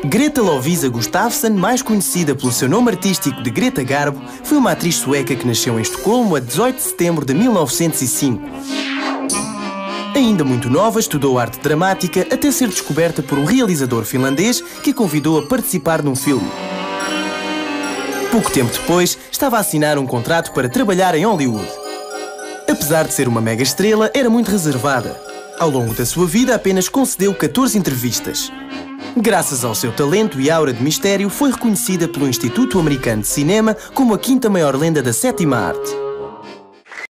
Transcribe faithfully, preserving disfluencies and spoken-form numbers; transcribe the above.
Greta Lovisa Gustafsson, mais conhecida pelo seu nome artístico de Greta Garbo, foi uma atriz sueca que nasceu em Estocolmo a dezoito de setembro de mil novecentos e cinco. Ainda muito nova, estudou arte dramática até ser descoberta por um realizador finlandês que a convidou a participar num filme. Pouco tempo depois, estava a assinar um contrato para trabalhar em Hollywood. Apesar de ser uma mega estrela, era muito reservada. Ao longo da sua vida, apenas concedeu catorze entrevistas. Graças ao seu talento e aura de mistério, foi reconhecida pelo Instituto Americano de Cinema como a quinta maior lenda da sétima arte.